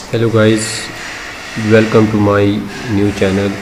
Hello guys, welcome to my new channel.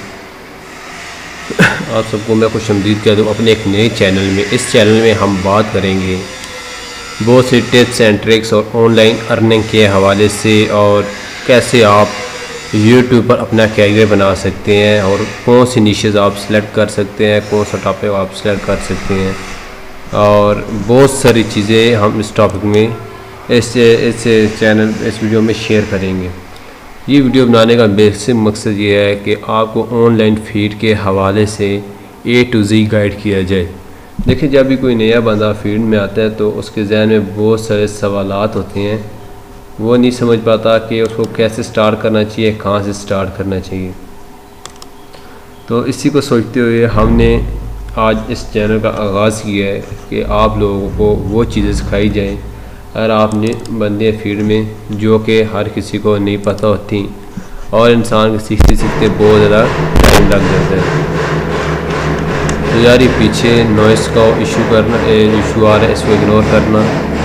आप सबको मैं खुशामदीद कहता हूँ अपने एक नए चैनल में। इस चैनल में हम बात करेंगे बहुत से टिप्स एंड ट्रिक्स और ऑनलाइन अर्निंग के हवाले से, और कैसे आप यूट्यूब पर अपना कैरियर बना सकते हैं और कौन सी निशेस आप सेलेक्ट कर सकते हैं, कौन सा टॉपिक आप सेलेक्ट कर सकते हैं, और बहुत सारी चीज़ें हम इस टॉपिक में इस चैनल इस वीडियो में शेयर करेंगे। ये वीडियो बनाने का बेसिक मकसद ये है कि आपको ऑनलाइन फीड के हवाले से A to Z गाइड किया जाए। देखिए, जब भी कोई नया बंदा फील्ड में आता है तो उसके जहन में बहुत सारे सवालात होते हैं। वो नहीं समझ पाता कि उसको कैसे स्टार्ट करना चाहिए, कहाँ से स्टार्ट करना चाहिए। तो इसी को सोचते हुए हमने आज इस चैनल का आगाज़ किया है कि आप लोगों को वो चीज़ें सिखाई जाएँ अगर आपने बंदे फील्ड में, जो कि हर किसी को नहीं पता होती, और इंसान के सीखते सीखते बहुत ज़्यादा टाइम लग जाता है। तो यार, ये पीछे नॉइस का इशू आ रहा है, इसको इग्नोर करना,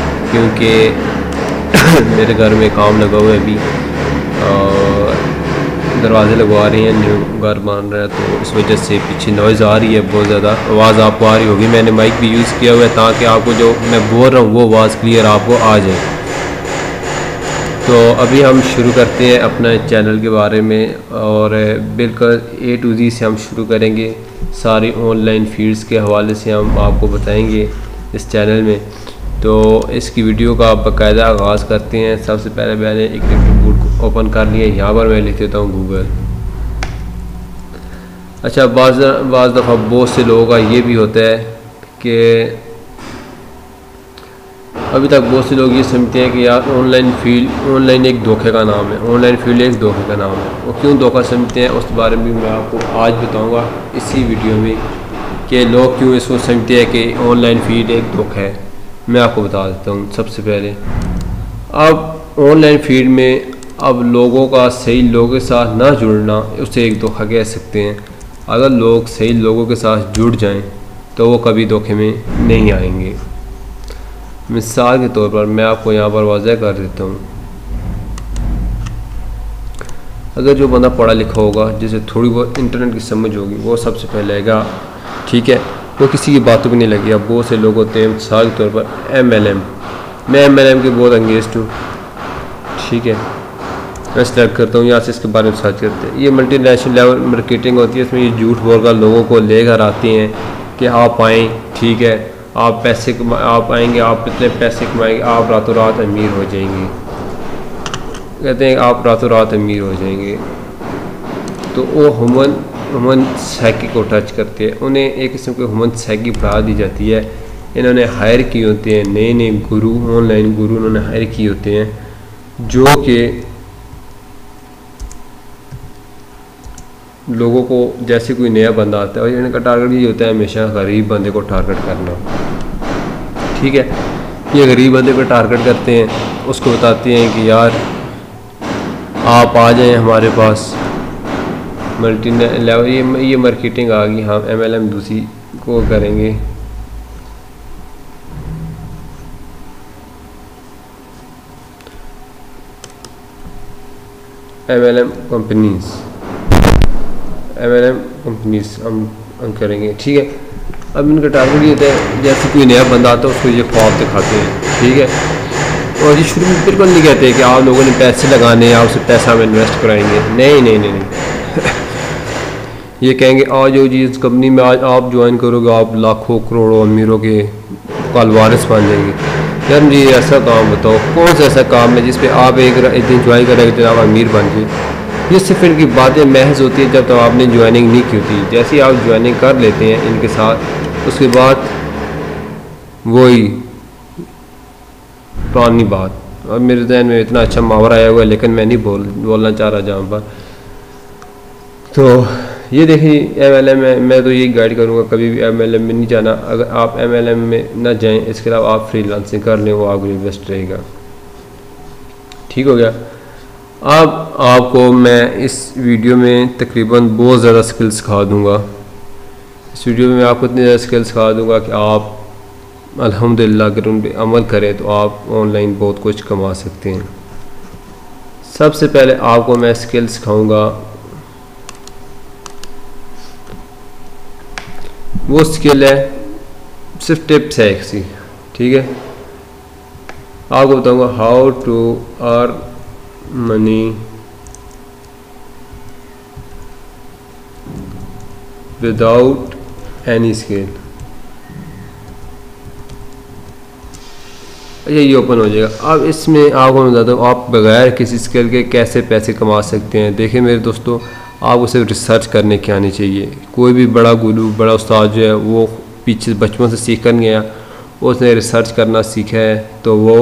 क्योंकि मेरे घर में काम लगा हुआ है अभी, और दरवाजे लगवा रहे हैं, न्यू घर बन रहा है, तो इस वजह से पीछे नॉइज़ आ रही है, बहुत ज़्यादा आवाज़ आपको आ रही होगी। मैंने माइक भी यूज़ किया हुआ है ताकि आपको जो मैं बोल रहा हूँ वो आवाज़ क्लियर आपको आ जाए। तो अभी हम शुरू करते हैं अपने चैनल के बारे में, और बिल्कुल A to Z से हम शुरू करेंगे। सारी ऑनलाइन फील्ड्स के हवाले से हम आपको बताएंगे इस चैनल में। तो इसकी वीडियो का बाकायदा आगाज़ करते हैं। सबसे पहले मैंने एक बोर्ड को ओपन कर लिया। यहाँ पर मैं लिख देता हूँ गूगल। अच्छा, बाज़ दफ़ा बहुत से लोगों का ये भी होता है कि अभी तक बहुत से लोग ये समझते हैं कि यार ऑनलाइन एक धोखे का नाम है, ऑनलाइन फील्ड एक धोखे का नाम है। वो क्यों धोखा समझते हैं उस बारे में मैं आपको आज बताऊँगा इसी वीडियो में, कि लोग क्यों इसको समझते हैं कि ऑनलाइन फील्ड एक धोखा है। मैं आपको बता देता हूँ। सबसे पहले, अब ऑनलाइन फील्ड में अब लोगों का सही लोगों के साथ ना जुड़ना, उसे एक धोखा कह सकते हैं। अगर लोग सही लोगों के साथ जुड़ जाएं तो वो कभी धोखे में नहीं आएंगे। मिसाल के तौर पर मैं आपको यहाँ पर वाज़ह कर देता हूँ। अगर जो बंदा पढ़ा लिखा होगा, जिसे थोड़ी बहुत इंटरनेट की समझ होगी, वो सबसे पहले आएगा, ठीक है, वो किसी की बातों पर नहीं लगी। अब बहुत से लोग होते हैं, मिसाल के तौर पर MLM, मैं MLM के बहुत अंगेस्ट हूँ, ठीक है। मैं सेलेक्ट करता हूँ, यहाँ से इसके बारे में सर्च करते हैं। ये मल्टीनेशनल लेवल मार्केटिंग होती है। इसमें ये झूठ बोलकर लोगों को लेकर आते हैं कि आप आएँ, ठीक है, आप आएंगे, आप इतने पैसे कमाएंगे, आप रातों रात अमीर हो जाएंगे। कहते हैं आप रातों रात अमीर हो जाएंगे। तो वो ह्यूमन साइकी को टच करते हैं। उन्हें एक किस्म की ह्यूमन साइकी पढ़ा दी जाती है। इन्होंने हायर किए होते हैं नए गुरु, ऑनलाइन गुरु उन्होंने हायर किए होते हैं, जो कि लोगों को, जैसे कोई नया बंदा आता है, और इनका टारगेट ये होता है हमेशा गरीब बंदे को टारगेट करना, ठीक है। ये गरीब बंदे को टारगेट करते हैं, उसको बताते हैं कि यार आप आ जाएं हमारे पास। मल्टी लेवल ये मार्केटिंग आ गई। हम MLM दूसरी को करेंगे। MLM कंपनीज हम करेंगे, ठीक है। अब इनका टारगेट ये होता है, जैसे कोई नया बंदा आता है उसको ये ख्वाब दिखाते हैं, ठीक है। और ये शुरू में बिल्कुल नहीं कहते कि आप लोगों ने पैसे लगाने हैं, आप उसे पैसा हम इन्वेस्ट कराएंगे। नहीं ये कहेंगे आज जो जी इस कंपनी में आज आप ज्वाइन करोगे, आप लाखों करोड़ों अमीरों के कल वारिस बन जाएंगे। यार मुझे ऐसा काम बताओ, कौन सा ऐसा काम है जिस पे आप एक दिन ज्वाइन करेंगे तो आप अमीर बन गए। ये सिर्फ इनकी बातें महज होती है जब तक आपने ज्वाइनिंग नहीं की होती। जैसे ही आप ज्वाइनिंग कर लेते हैं इनके साथ, उसके बाद वही पुरानी बात। और मेरे जहन में इतना अच्छा मुहावरा आया हुआ है, लेकिन मैं नहीं बोलना चाह रहा जहाँ पर। तो ये देखिए MLM में मैं तो यही गाइड करूँगा, कभी भी MLM में नहीं जाना। अगर आप MLM में ना जाएं, इसके अलावा आप फ्रीलांसिंग कर लें, वो आपके लिए बेस्ट रहेगा। ठीक हो गया। अब आपको मैं इस वीडियो में तकरीबन बहुत ज़्यादा स्किल सिखा दूँगा। इस वीडियो में मैं आपको इतनी ज़्यादा स्किल सिखा दूँगा कि आप अल्हम्दुलिल्लाह अगर उन पर अमल करें तो आप ऑनलाइन बहुत कुछ कमा सकते हैं। सबसे पहले आपको मैं स्किल सिखाऊंगा, वो स्किल है, सिर्फ टिप्स है एक सी, ठीक है। आपको बताऊंगा how to earn money without any skill. ये ओपन हो जाएगा। अब इसमें आपको मैं बताता हूँ आप बगैर किसी स्किल के कैसे पैसे कमा सकते हैं। देखिए मेरे दोस्तों, आपको सिर्फ रिसर्च करने की आनी चाहिए। कोई भी बड़ा गुरु, बड़ा उस्ताद जो है वो पीछे बचपन से सीख कर गया, उसने रिसर्च करना सीखा है तो वो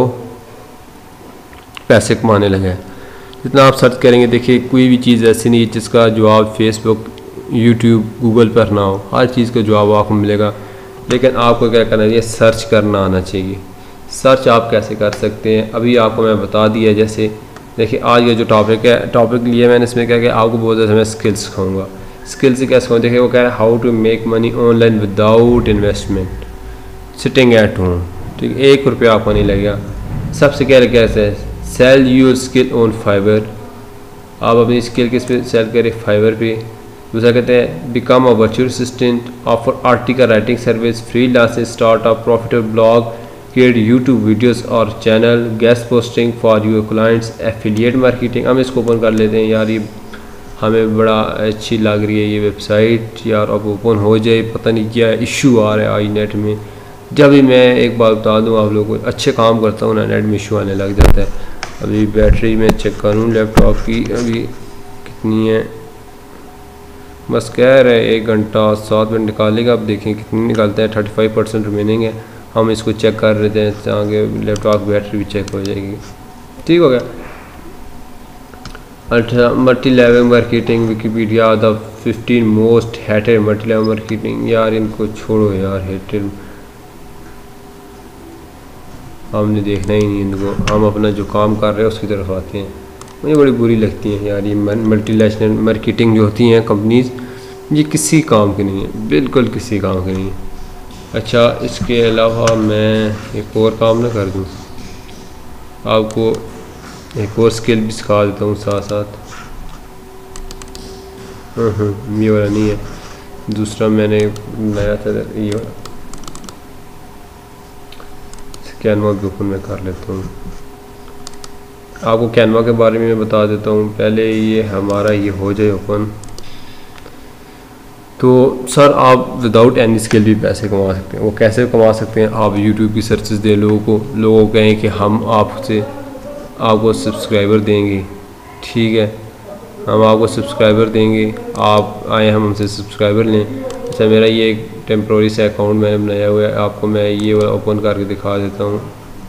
पैसे कमाने लगे। जितना आप सर्च करेंगे, देखिए कोई भी चीज़ ऐसी नहीं जिसका जवाब फेसबुक, यूट्यूब, गूगल पर ना हो। हर चीज़ का जवाब आपको मिलेगा, लेकिन आपको क्या करना चाहिए, सर्च करना आना चाहिए। सर्च आप कैसे कर सकते हैं अभी आपको मैं बता दिया। जैसे देखिए आज का जो टॉपिक लिया मैंने, इसमें क्या क्या आपको बहुत ज़्यादा मैं स्किल्स सिखाऊंगा। स्किल से क्या सिखाऊँ, देखिए वो कह रहा है how to make money online without investment sitting at home. ठीक है, 1 रुपया आपको नहीं लगेगा। सबसे क्या कैसे है, sell your skill on Fiverr. आप अपनी स्किल किस पे सेल करें, फाइवर पे। दूसरा कहते हैं become a virtual assistant, offer article writing service, freelancing, startup, profitable blog, create YouTube videos और channel, guest posting for your clients, affiliate marketing. हम इसको ओपन कर लेते हैं। यार ये हमें बड़ा अच्छी लग रही है ये वेबसाइट यार, अब ओपन हो जाए। पता नहीं क्या इशू आ रहा है आई नेट में। जब भी मैं एक बात बता दूं आप लोगों को, अच्छे काम करता हूँ ना, नेट में इशू आने लग जाता है। अभी बैटरी में चेक करूँ लैपटॉप की अभी कितनी है, बस कह रहे 1 घंटा 7 मिनट निकालेगा। अब देखें कितनी निकालता है, 35% रिमेनिंग है। हम इसको चेक कर रहे थे ताकि लैपटॉप की बैटरी भी चेक हो जाएगी। ठीक हो गया। Multi level marketing, Wikipedia the 15 most hated multi level marketing. यार इनको छोड़ो यार, हेटेड हमने देखना ही नहीं इनको। हम अपना जो काम कर रहे हैं उसकी तरफ आते हैं। मुझे बड़ी बुरी लगती है यार ये मल्टी नेशनल मार्केटिंग जो होती हैं कंपनीज, ये किसी काम की नहीं है, बिल्कुल किसी काम की नहीं है। अच्छा, इसके अलावा मैं एक और काम ना कर दूँ, आपको एक और स्किल भी सिखा देता हूँ साथ साथ। ये वाला नहीं है, दूसरा मैंने नया था ये वाला। कैनवा भी ओपन में कर लेता हूँ। आपको कैनवा के बारे में मैं बता देता हूँ। पहले ये हमारा ये हो जाए ओपन, तो सर आप विदाउट एनी स्किल भी पैसे कमा सकते हैं। वो कैसे कमा सकते हैं, आप यूट्यूब की सर्चेस दें लोगों को कहें कि हम आपको सब्सक्राइबर देंगे। ठीक है, हम आपको सब्सक्राइबर देंगे, आप आए हम हमसे सब्सक्राइबर लें। अच्छा, मेरा ये एक टेम्प्रोरी से अकाउंट मैंने बनाया हुआ है, आपको मैं ये ओपन करके दिखा देता हूँ।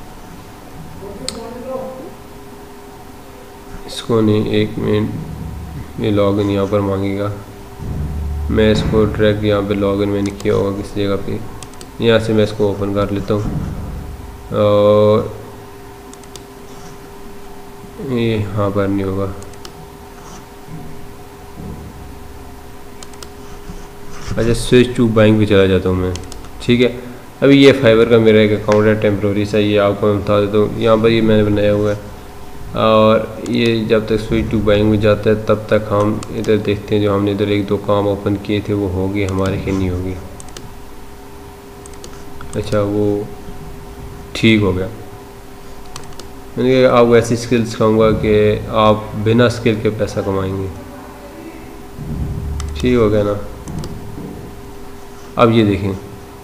इसको नहीं, 1 मिनट, ये लॉगिन यहाँ पर मांगेगा। मैं इसको डायरेक्ट यहाँ पे लॉगिन मैंने किया होगा किसी जगह पे, यहाँ से मैं इसको ओपन कर लेता हूँ और ये यहाँ पर नहीं होगा। अच्छा, स्विच टू बाइंग पे चला जाता हूँ मैं। ठीक है, अभी ये फाइवर का मेरा एक अकाउंट है टेम्प्रोरी सा, ये आपको मैं बता देता हूँ। यहाँ पर ये मैंने बनाया हुआ है और ये जब तक स्विच टू बाइंग में जाता है तब तक हम इधर देखते हैं। जो हमने इधर 1-2 काम ओपन किए थे वो हो गए हमारे, कि नहीं होगी। अच्छा, वो ठीक हो गया। मैंने आपको ऐसी स्किल सिखाऊंगा कि आप बिना स्किल के पैसा कमाएंगे। ठीक हो गया ना। अब ये देखें,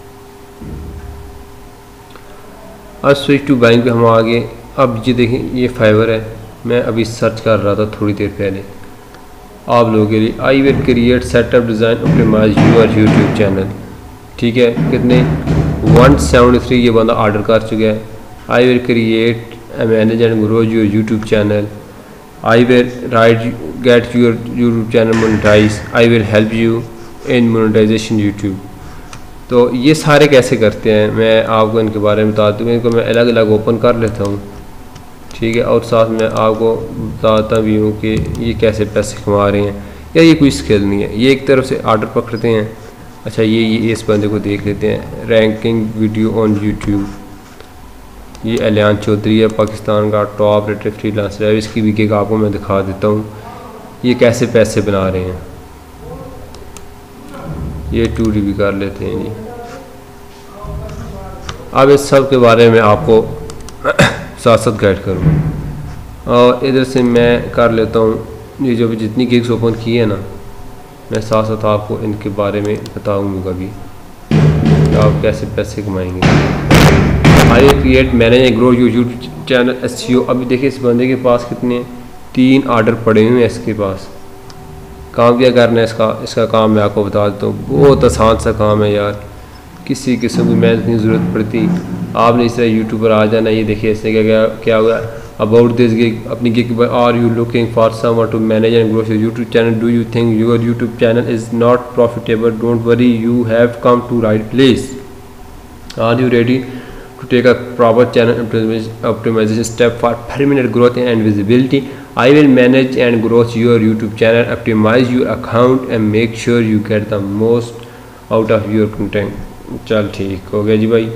अब स्विच टू बाइंग पे हम आ गए। अब ये देखें, ये फाइवर है। मैं अभी सर्च कर रहा था थोड़ी देर पहले आप लोगों के लिए, I will create setup design optimize your YouTube channel. ठीक है, कितने 173 ये बंदा ऑर्डर कर चुका है। I will create manage and grow your YouTube channel. I will write get your YouTube channel monetize. I will help you in monetization YouTube. तो ये सारे कैसे करते हैं मैं आपको इनके बारे में बता दूँ। इनको मैं अलग अलग ओपन कर लेता हूँ। ठीक है, और साथ में आपको बताता भी हूँ कि ये कैसे पैसे कमा रहे हैं। या ये कोई स्किल नहीं है, ये एक तरफ से ऑर्डर पकड़ते हैं। अच्छा, ये इस बंदे को देख लेते हैं, रैंकिंग वीडियो ऑन यूट्यूब। ये एलियान चौधरी है, पाकिस्तान का टॉप रेटेड फ्रीलांसर है। इसकी भी गिग आपको मैं दिखा देता हूँ ये कैसे पैसे बना रहे हैं। ये 2D भी कर लेते हैं जी। अब इस सब के बारे में आपको साथ साथ गाइड करूँ और इधर से मैं कर लेता हूँ ये जो भी जितनी गिग्स ओपन की है ना, मैं साथ साथ आपको इनके बारे में बताऊँगा भी आप कैसे पैसे कमाएंगे। I create manage and grow YouTube channel SEO। अभी देखिए इस बंदे के पास कितने 3 ऑर्डर पड़े हुए हैं इसके पास। काम क्या करना है इसका काम मैं आपको बता देता हूँ। बहुत आसान सा काम है यार, किसी किस्म की मेहनत की ज़रूरत पड़ती। आपने इस तरह यूट्यूब पर आ जाना। ये देखिए इसने क्या हुआ अबाउट दिस गिग, अपनी gig are you looking for someone to manage and grow your YouTube channel, do you think your YouTube channel is not profitable, don't worry, you have come to right place, are you ready to take a proper channel optimization step for permanent growth and visibility. I will manage and grow your YouTube channel, optimize your account and make sure you get the most out of your content. चल ठीक हो गया जी भाई।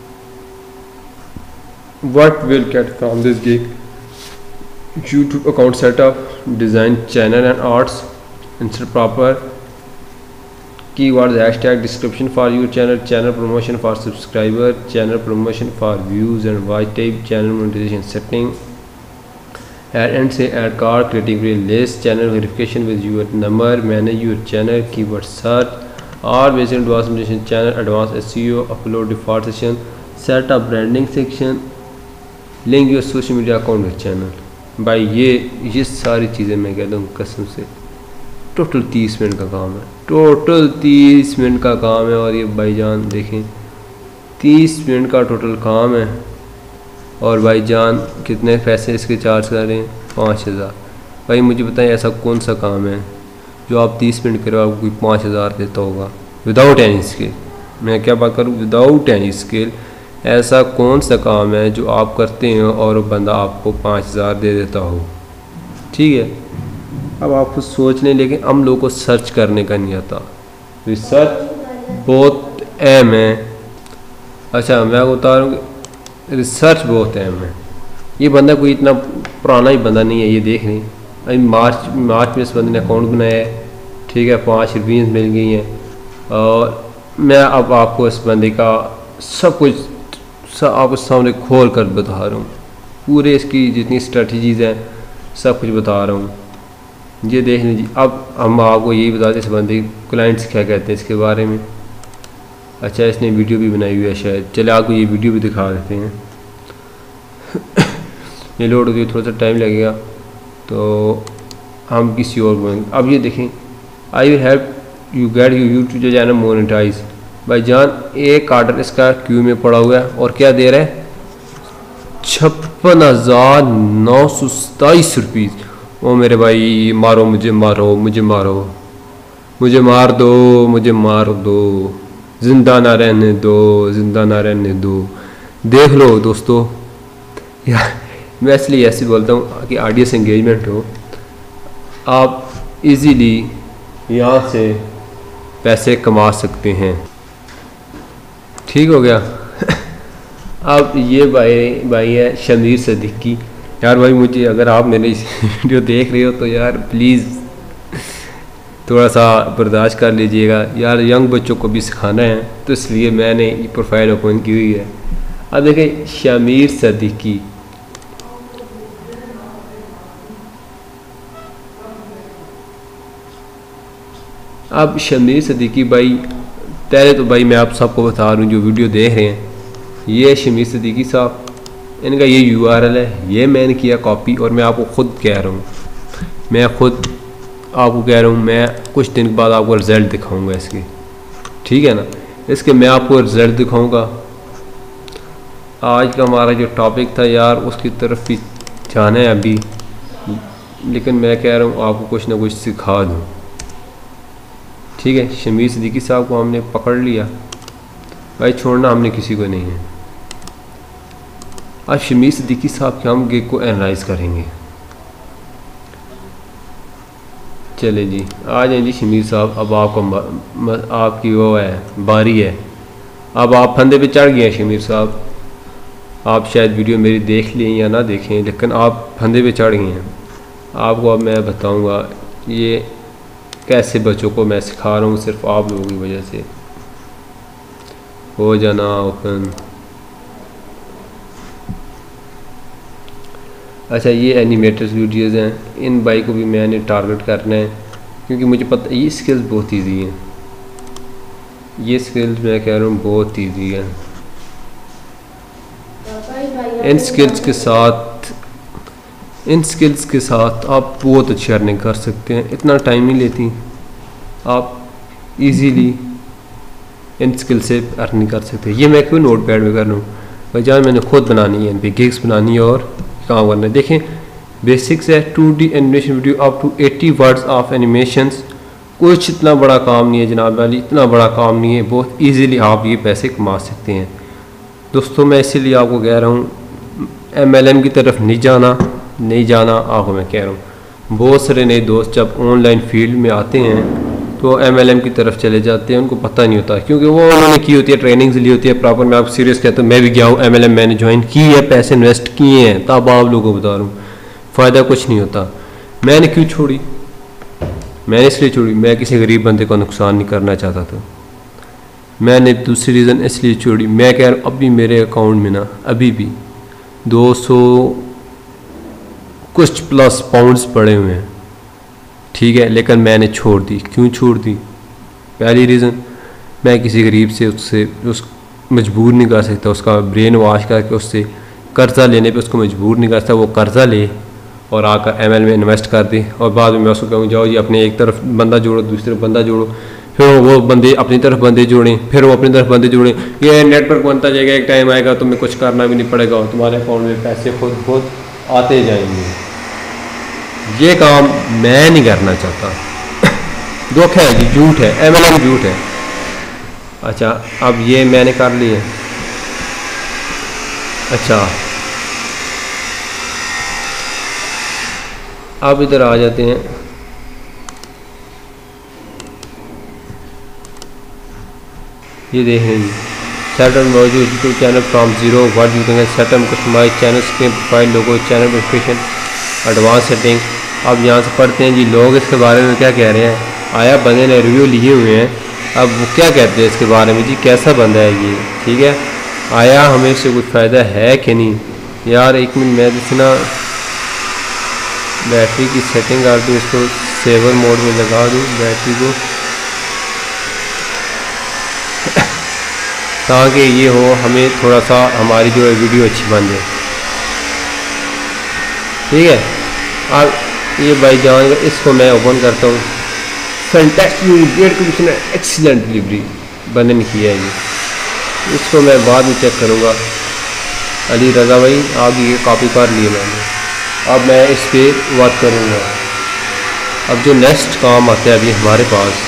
What will get from this gig? YouTube account setup, design channel and arts, insert proper keywords, hashtag description for your channel, channel promotion for subscriber, channel promotion for views and watch time, channel monetization setting, add and say add card, creating list, channel verification with your number, manage your channel, keyword search, or basic advanced monetization, channel advanced SEO, upload default session, set up branding section, link your social media account with channel। भाई ये सारी चीज़ें मैं कहता हूँ कसम से total 30 minute का काम है, टोटल 30 मिनट का काम है। और ये भाईजान देखें 30 मिनट का टोटल काम है और भाईजान कितने पैसे इसके चार्ज कर रहे हैं 5000। भाई मुझे बताएं ऐसा कौन सा काम है जो आप 30 मिनट करो आपको कोई 5000 देता होगा विदाउट एनी स्किल। मैं क्या बात करूँ, विदाउट एनी स्किल ऐसा कौन सा काम है जो आप करते हैं और बंदा आपको 5000 दे देता हो। ठीक है, अब आप कुछ सोच लें, लेकिन हम लोगों को सर्च करने का नहीं आता। रिसर्च बहुत अहम है। अच्छा मैं बता रहा हूँ रिसर्च बहुत अहम है। ये बंदा कोई इतना पुराना ही बंदा नहीं है, ये देख लें अभी मार्च में इस बंदे ने अकाउंट बनाया है। ठीक है, 5 रिव्यूज़ मिल गई हैं और मैं अब आपको इस बंदे का सब कुछ आपको सामने खोल कर बता रहा हूँ। पूरे इसकी जितनी स्ट्रेटजीज़ हैं सब कुछ बता रहा हूँ। ये देख लीजिए। अब हम आपको यही बताते इस बंदे क्लाइंट्स क्या कहते हैं इसके बारे में। अच्छा इसने वीडियो भी बनाई हुई है शायद, चले आपको ये वीडियो भी दिखा देते हैं। ये लोड होती है, थोड़ा सा टाइम लगेगा तो हम किसी और बोलेंगे। अब ये देखें, I will help you get you YouTube channel monetize. भाईजान एक ऑर्डर इसका क्यू में पड़ा हुआ है और क्या दे रहा है 56,927 रुपीज़। ओ मेरे भाई मारो मुझे, मारो मुझे, मारो मुझे, मार दो मुझे, मार दो, जिंदा ना रहने दो, जिंदा ना रहने दो। देख लो दोस्तों यार, मैं इसलिए ऐसे बोलता हूँ कि ऑडियंस एंगेजमेंट हो, आप इजीली यहाँ से पैसे कमा सकते हैं। ठीक हो गया। अब ये भाई है शमीर सदीकी। यार भाई मुझे अगर आप मेरे वीडियो देख रहे हो तो यार प्लीज़ थोड़ा सा बर्दाश्त कर लीजिएगा यार, यंग बच्चों को भी सिखाना है तो इसलिए मैंने ये प्रोफाइल ओपन की हुई है। अब देखें शमीर सदीकी, अब शमीर सदीकी भाई, पहले तो भाई मैं आप सबको बता रहा हूँ जो वीडियो देख रहे हैं, ये शमीर सदीकी साहब, इनका ये URL है, ये मैंने किया कॉपी और मैं आपको ख़ुद कह रहा हूँ, मैं कुछ दिन बाद आपको रिज़ल्ट दिखाऊंगा इसके। ठीक है ना, इसके मैं आपको रिज़ल्ट दिखाऊंगा। आज का हमारा जो टॉपिक था यार उसकी तरफ भी जाना है अभी, लेकिन मैं कह रहा हूँ आपको कुछ ना कुछ सिखा दूँ। ठीक है, शमीर सदीकी साहब को हमने पकड़ लिया भाई, छोड़ना हमने किसी को नहीं है। आज शमीर सदीकी साहब के हम गिग को एनालाइज करेंगे। चले जी, आ जाए जी शमीर साहब, अब आपकी वो है बारी है, अब आप फंदे पे चढ़ गए हैं शमीर साहब। आप शायद वीडियो मेरी देख लें या ना देखें, लेकिन आप फंदे पे चढ़ गए हैं। आपको अब मैं बताऊंगा ये कैसे बच्चों को मैं सिखा रहा हूँ, सिर्फ आप लोगों की वजह से। हो जाना ओपन। अच्छा, ये एनिमेटर्स वीडियोज़ हैं, इन भाई को भी मैंने टारगेट करना है क्योंकि मुझे पता ये स्किल्स बहुत ईजी हैं। ये स्किल्स मैं कह रहा हूँ बहुत ईजी है। इन स्किल्स के साथ आप बहुत अच्छी अर्निंग कर सकते हैं, इतना टाइम नहीं लेती, आप इजीली इन स्किल से अर्निंग कर सकते हैं। ये मैं क्यों नोट पैड में कर रहा हूँ भाई जान, मैंने खुद बनानी है, गिग्स बनानी है और काम करना है। देखें बेसिक्स है 2D animation video up to 80 words of animations. कुछ इतना बड़ा काम नहीं है जनाब वाली, इतना बड़ा काम नहीं है, बहुत इजीली आप ये पैसे कमा सकते हैं दोस्तों। मैं इसीलिए आपको कह रहा हूँ MLM की तरफ नहीं जाना आपको मैं कह रहा हूँ। बहुत सारे नए दोस्त जब ऑनलाइन फील्ड में आते हैं तो MLM की तरफ चले जाते हैं, उनको पता नहीं होता क्योंकि वो उन्होंने की होती है, ट्रेनिंग्स ली होती है प्रॉपर। मैं आपको सीरियस कहता हूँ, मैं भी गया हूँ MLM, मैंने ज्वाइन की है, पैसे इन्वेस्ट किए हैं, तब आप लोगों को बता रहा हूँ फ़ायदा कुछ नहीं होता। मैंने क्यों छोड़ी? मैंने इसलिए छोड़ी, मैं किसी गरीब बंदे को नुकसान नहीं करना चाहता था। मैंने दूसरी रीज़न इसलिए छोड़ी, मैं कह रहा हूँ अभी मेरे अकाउंट में ना अभी भी 200 कुछ प्लस पाउंड्स पड़े हुए हैं, ठीक है, लेकिन मैंने छोड़ दी। क्यों छोड़ दी? पहली रीज़न, मैं किसी गरीब से उस मजबूर नहीं कर सकता, उसका ब्रेन वॉश करके उससे कर्ज़ा लेने पे उसको मजबूर नहीं कर सकता। वो कर्ज़ा ले और आकर ML में इन्वेस्ट कर दे और बाद में मैं उसको कहूँ जाओ जी अपने एक तरफ बंदा जोड़ो, दूसरी तरफ बंदा जोड़ो, फिर वो बंदे अपनी तरफ बंदे जोड़ें, फिर वो अपनी तरफ बंदे जोड़ें, ये नेटवर्क बनता जाएगा। एक टाइम आएगा तुम्हें कुछ करना भी नहीं पड़ेगा, तुम्हारे अकाउंट में पैसे खुद आते जाएंगे। ये काम मैं नहीं करना चाहता। धोखा है जी, झूठ है, MLM झूठ है। अच्छा, अब ये मैंने कर लिए। अच्छा, अब इधर आ जाते हैं। ये देखें जी, सेटअप मौजूद YouTube channel from zero, what you can setup customize channel screen profile logo channel notification advance setting. अब यहाँ से पढ़ते हैं जी लोग इसके बारे में क्या कह रहे हैं। आया बंदे ने रिव्यू लिए हुए हैं, अब वो क्या कहते हैं इसके बारे में जी, कैसा बंदा है ये, ठीक है, आया हमें इससे कुछ फ़ायदा है कि नहीं। यार एक मिनट, मैं जैसे ना बैटरी की सेटिंग कर दूँ, इसको सेवर मोड में लगा दूँ बैटरी को, ताकि ये हो हमें थोड़ा सा हमारी जो है वीडियो अच्छी बन जाए, ठीक है। अब ये भाई जान, इसको मैं ओपन करता हूँ। Fantastic great conditioner excellent delivery बंदे ने किया है जी, इसको मैं बाद में चेक करूँगा। अली रज़ा भाई आप ये कॉपी कर लिए मैंने, अब मैं इस पर वर्क करूँगा। अब जो नेक्स्ट काम आता है अभी हमारे पास,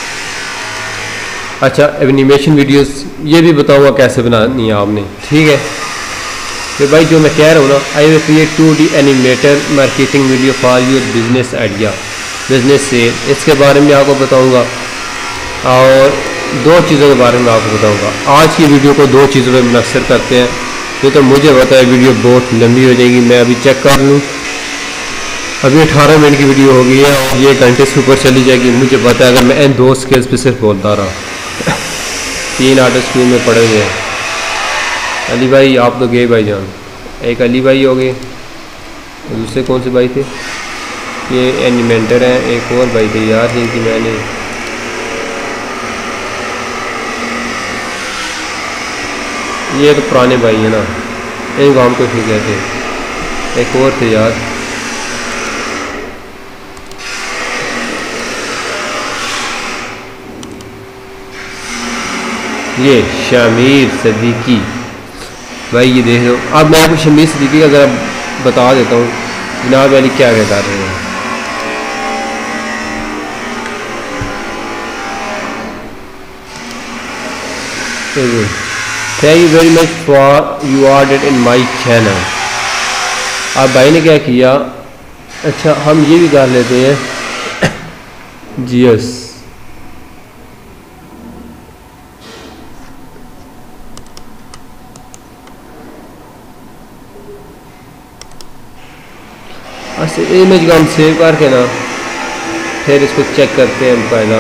अच्छा एनिमेशन वीडियोस ये भी बताऊँगा कैसे बनानी है आपने, ठीक है। तो भाई जो मैं कह रहा हूँ ना, I will create 2D animator marketing video for your business idea, business से इसके बारे में आपको बताऊँगा और दो चीज़ों के बारे में आपको बताऊँगा। आज की वीडियो को दो चीज़ों पर मुनसर करते हैं, तो मुझे पता है वीडियो बहुत लंबी हो जाएगी। मैं अभी चेक कर लूँ, अभी 18 मिनट की वीडियो हो गई है और ये घंटे से ऊपर चली जाएगी। मुझे पता है अगर मैं इन दो स्किल्स पे सिर्फ बोलता रहा। 3 आर्टिस्ट स्कूल में पढ़े हुए हैं। अली भाई आप तो गए भाई जान, एक अली भाई हो गए, दूसरे कौन से भाई थे? ये एनिमेटर हैं, एक और भाई थे यार जिनकी मैंने, ये तो पुराने भाई हैं ना, इन गाँव को फिर कहते, एक और थे यार, ये शमीर सदीकी भाई, ये देख लो। अब मैं आपको शमीर सदीकी का ज़रा बता देता हूँ जनाब अली क्या क्या कर रहे हैं। Thank you very much for you ordered in my channel. अब भाई ने क्या किया, अच्छा हम ये भी कर लेते हैं जीएस, अच्छा इमेज को हम सेव करके ना फिर इसको चेक करते हैं पहला।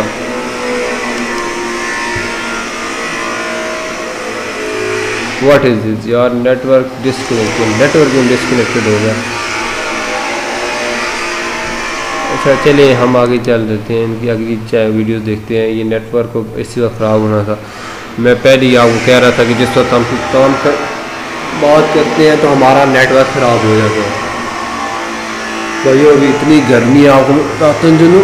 व्हाट इज दिस यार, नेटवर्क डिस्कनेक्टेड हो गया। अच्छा चलिए हम आगे चल देते हैं, इनकी आगे की वीडियोस देखते हैं। ये नेटवर्क को इसी वक्त ख़राब होना था। मैं पहले ही आपको कह रहा था कि जिस वक्त हम काम कर बात करते हैं तो हमारा नेटवर्क ख़राब हो जाता है। भाई अभी इतनी गर्मी है, आपको बताता हूँ जुनू,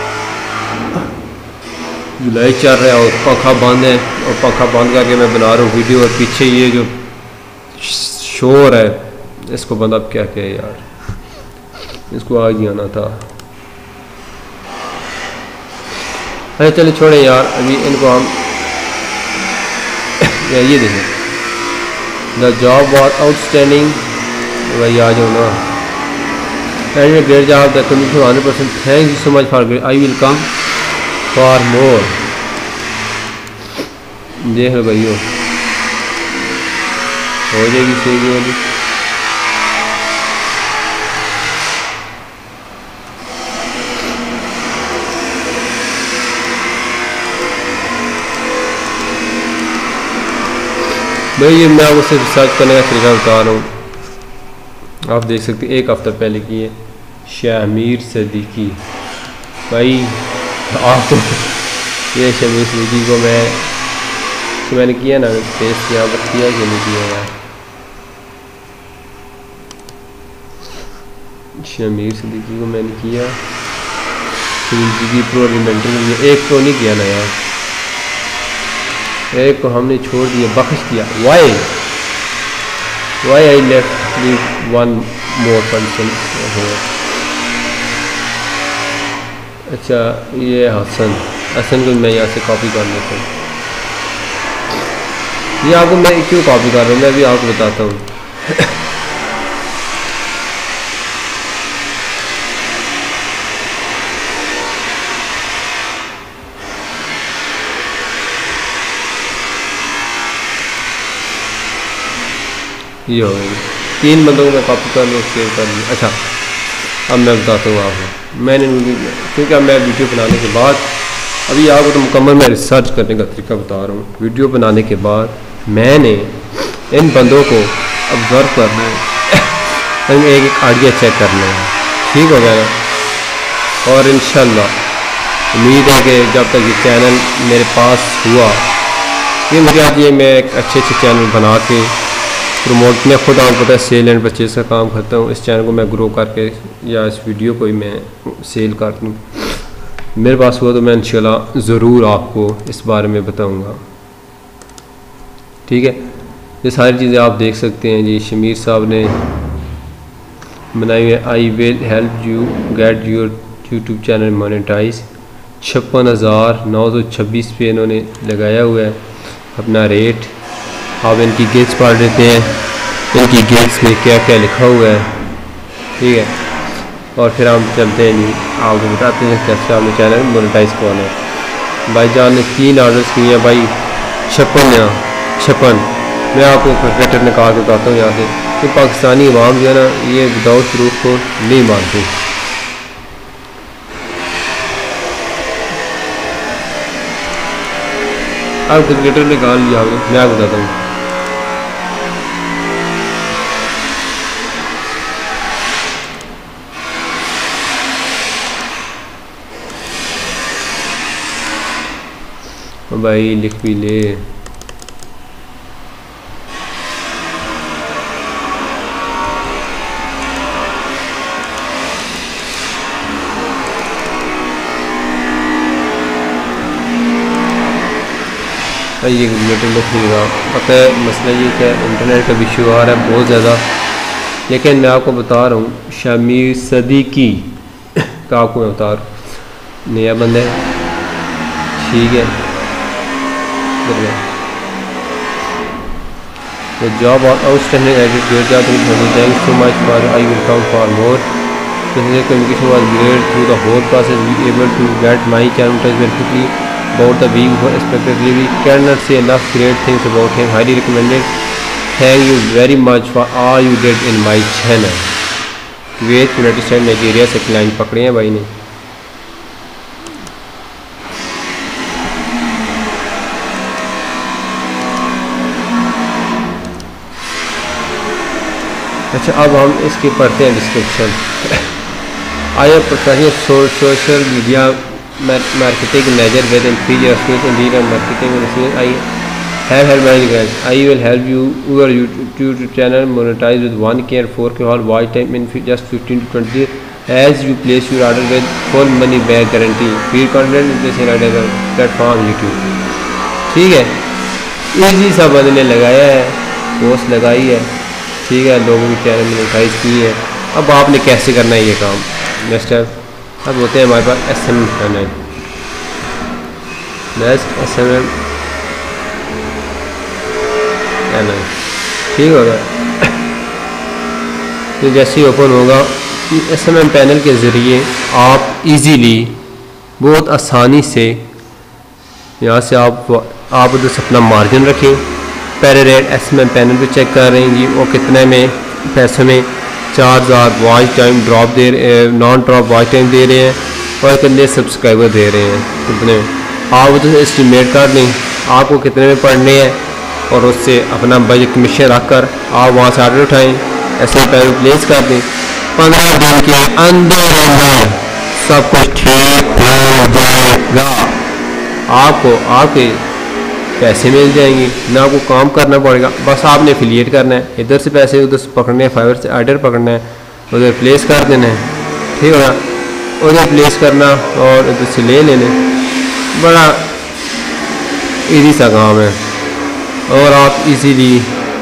जुलाई चल रहा है और पंखा बंद है, और पंखा बंद करके मैं बना रहा हूँ वीडियो, और पीछे ये जो शोर है इसको बंद अब क्या कहे यार, इसको आज ही आना था। अरे चलो छोड़े यार, अभी इनको हम ये देखें, द जॉब वॉज आउटस्टैंडिंग। भाई आ जाओ ना, and great job the commission 100%, thank you so much for great, I will come for more. देख लो भाई हो जाएगी सही वाली। भाई ये मैं आपको रिसर्च करने का तरीका बता रहा हूँ, आप देख सकते हैं। एक हफ्ता पहले की है शमीर सदीकी। भाई आपको ये शमीर सदीकी को मैंने किया ना टेस्ट यहाँ पर किया कि नहीं किया यार। शमीर सदीकी को मैंने किया, शमीर सदीकी प्रो रिमेंटर एक तो नहीं किया ना यार, एक को हमने छोड़ दिया, बख्श दिया। Why I left leave one more person. अच्छा ये हसन को मैं यहाँ से कॉपी कर लेता हूँ। ये आपको मैं क्यों कॉपी कर रहा हूँ मैं भी आपको बताता हूँ। ये हो गई, 3 बंदों को मैं कॉपी कर लूँ, सेव कर लूँ। अच्छा अब मैं बताता हूँ आपको, मैंने क्योंकि अब मैं वीडियो बनाने के बाद अभी आपको तो मुकम्मल मैं रिसर्च करने का तरीका बता रहा हूँ। वीडियो बनाने के बाद मैंने इन बंदों को ऑब्ज़र्व करना है, एक एक आइडिया चेक करना है, ठीक हो गया ना। और इंशाल्लाह उम्मीद है कि जब तक ये चैनल मेरे पास हुआ, ये मुझे आज ये मैं एक अच्छे चैनल बना के प्रमोट, मैं खुद आपको पता है सेल एंड परचेज़ का काम करता हूँ। इस चैनल को मैं ग्रो करके या इस वीडियो को ही मैं सेल कर दूँ, मेरे पास हुआ तो मैं इंशाल्लाह ज़रूर आपको इस बारे में बताऊँगा, ठीक है। ये सारी चीज़ें आप देख सकते हैं जी, शमीर साहब ने बनाई है। I will help you get your YouTube channel monetize. 56,926 पे इन्होंने लगाया हुआ है अपना रेट। आप इनकी गेट्स पढ़ लेते हैं, इनकी गेट्स में क्या क्या लिखा हुआ है, ठीक है। और फिर हम चलते हैं जी, आपको बताते हैं कैसे आपने चैनल मोनेटाइज करवाना है। भाई जान ने 3 ऑर्डर्स किए हैं भाई, 56। मैं आपको कैलकुलेटर निकाल के बताता हूँ यहाँ से, तो पाकिस्तानी अवाम जो है ना ये विदाउट प्रूफ को नहीं मानती। आप कैलकुलेटर निकाल लिया, मैं आपको बताता हूँ। भाई लिख भी ले, ये कैलकुलेटर लिख लेगा। पता है मसला ये क्या है, इंटरनेट का इशू आ रहा है बहुत ज़्यादा, लेकिन मैं आपको बता रहा हूँ शमीर सदीकी का आपको मैं बता रहा हूँ, नया बंदा है, ठीक है। The job was outstanding. I did great job. Thanks so much for I will come for more. The communication was great through the whole process. We able to get my channel very quickly. About the week before expectedly, we cannot say enough great things about him. Highly recommended. Thank you very much for all you did in my channel. Kuwait, United State, Nigeria से client पकड़े हैं भाई ने। अच्छा, अब हम इसके पढ़ते हैं description. I am professional social media marketing manager with 3 years experience in digital marketing and sales. I have helped many clients. I will help you your YouTube channel monetize with 1K and 4K all watch time in just 15 to 20 days as you place your order with full money back guarantee. Free content placing order platform YouTube. ठीक है, easy सा बंदे ने लगाया है, post लगाई है, ठीक है, लोगों की चैनल मोनेटाइज की है। अब आपने कैसे करना है ये काम, नेक्स्ट स्टेप। अब होते हैं हमारे पास SMM panel, best SMM panel, ठीक होगा। तो जैसे ही ओपन होगा SMM पैनल के ज़रिए आप इजीली बहुत आसानी से यहाँ से आप उधर से अपना मार्जिन रखें। पहले रेट SMM पैनल पे चेक कर रहे हैं जी, वो कितने में पैसों में 4000 वॉच टाइम ड्रॉप दे रहे, नॉन ड्रॉप वॉच टाइम दे रहे हैं और कितने सब्सक्राइबर दे रहे हैं, कितने आप उधर से एस्टिमेट कर लें आपको कितने में पढ़ने हैं और उससे अपना बजट कमीशन रख कर आप वहाँ से ऑर्डर उठाएँ, SMM पैनल प्लेस कर दें। 15 दिन के अंदर सब कुछ ठीक हो जाएगा, आपको आपके पैसे मिल जाएंगे, ना आपको काम करना पड़ेगा। बस आपने एफिलिएट करना है, इधर से पैसे उधर से पकड़ने हैं, फाइवर से ऑर्डर पकड़ना है, उधर प्लेस कर देना है, ठीक है ना, उधर प्लेस करना और उधर से ले लेने। बड़ा इजी सा काम है और आप इजीली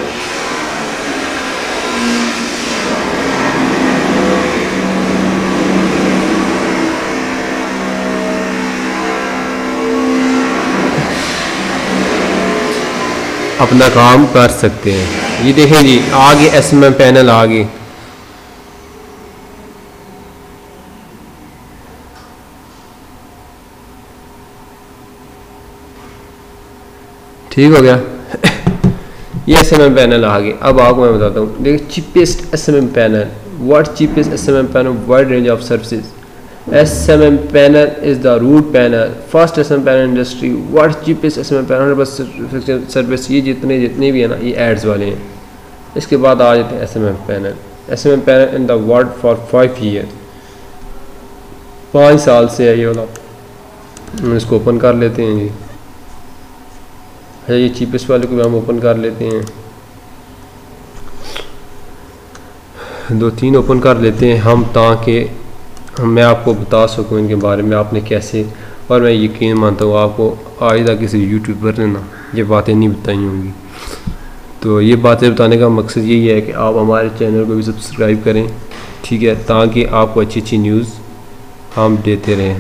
अपना काम कर सकते हैं। ये देखें जी, आगे SMM पैनल आगे, ठीक हो गया। ये SMM पैनल आगे। अब आपको मैं बताता हूँ, देखिए cheapest SMM panel, what cheapest SMM panel, wide range of services. SMM panel is the root panel, first SMM panel industry, what cheapest SMM panel बस सर्विस। ये जितने भी है ना, ये एड्स वाले हैं। इसके बाद आ जाते हैं SMM panel. SMM panel in the world for 5 year, 5 साल से है ये वाला। इसको ओपन कर लेते हैं जी। अच्छा, ये चीपेस्ट वाले को भी हम ओपन कर लेते हैं, 2-3 ओपन कर लेते हैं हम, ताकि मैं आपको बता सकूं इनके बारे में आपने कैसे। और मैं यकीन मानता हूँ आपको आइंदा किसी यूट्यूबर ने ना ये बातें नहीं बताई होंगी। तो ये बातें बताने का मकसद यही है कि आप हमारे चैनल को भी सब्सक्राइब करें, ठीक है, ताकि आपको अच्छी अच्छी न्यूज़ हम देते रहें।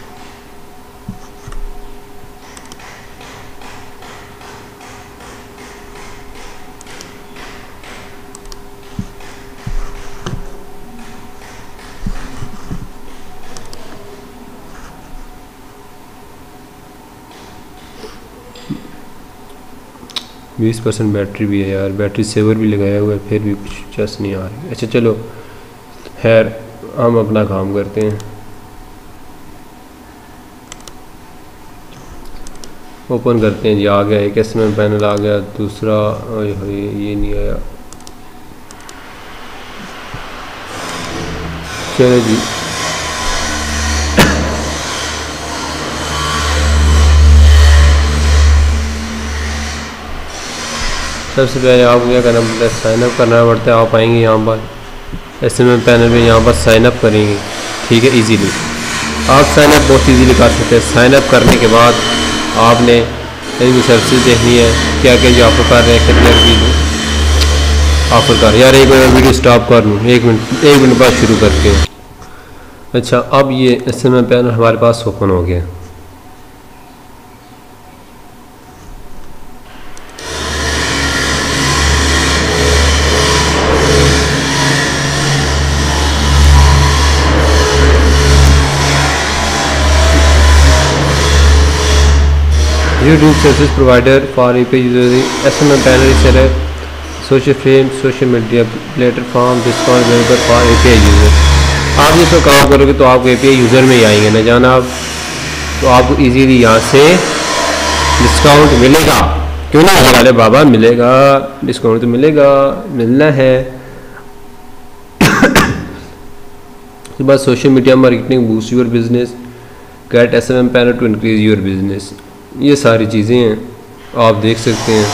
बीस % बैटरी भी है यार, बैटरी सेवर भी लगाया हुआ है, फिर भी कुछ चस नहीं आ रही। अच्छा चलो खैर, हम अपना काम करते हैं। ओपन करते हैं जी। आ गया एक SMM पैनल आ गया, दूसरा ये नहीं आया। चलो जी, सबसे पहले आपको क्या करना पड़ता है, साइन अप करना पड़ता है। आप आएंगे यहाँ पर SMM पैनल में, यहाँ पर साइन अप करेंगे, ठीक है, इजीली आप साइन अप बहुत इजीली कर सकते हैं। साइन अप करने के बाद आपने इनकी सर्विसेज देखनी है, क्या क्या जो ऑफर कर रहे हैं, कितने रुपये ऑफर कर। यार एक मिनट वीडियो स्टॉप कर लूँ, एक मिनट बाद शुरू करके। अच्छा, अब ये SMM पैनल हमारे पास ओपन हो गया। YouTube service provider for API users SMM panel is a social frame, social media platform, discount available for API user. आप जिसको काम करोगे तो आपको API यूज़र में ही आएंगे ना जाना आप, तो आपको इजीली यहाँ से डिस्काउंट मिलेगा। क्यों ना आने वाले बाबा, मिलेगा डिस्काउंट तो मिलेगा, मिलना है। तो बस social media marketing boost your business, get SMM panel to increase your business, ये सारी चीज़ें हैं आप देख सकते हैं।